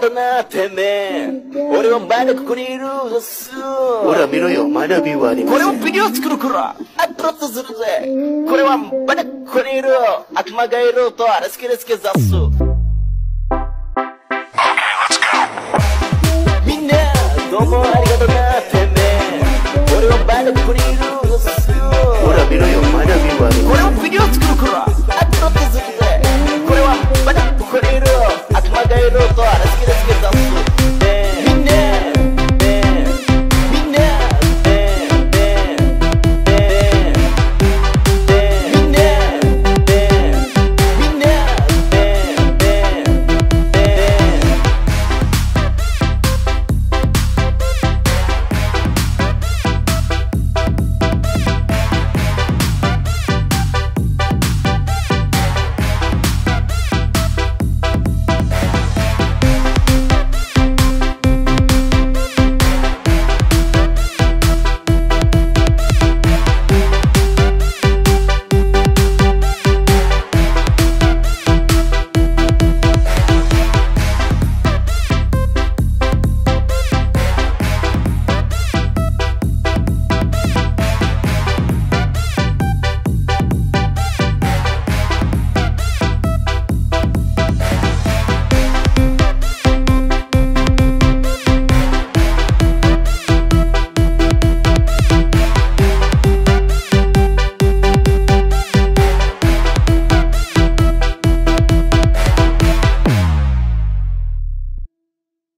となてめえ。俺はまだここにいるぞす。ほら見ろよ、学びはあります。これをビデオ作るからアップロードするぜ。これはまだここにいる悪魔がいるとあれ好きで好きざっす。みんなどうもありがとなてめえ。俺はまだここにいる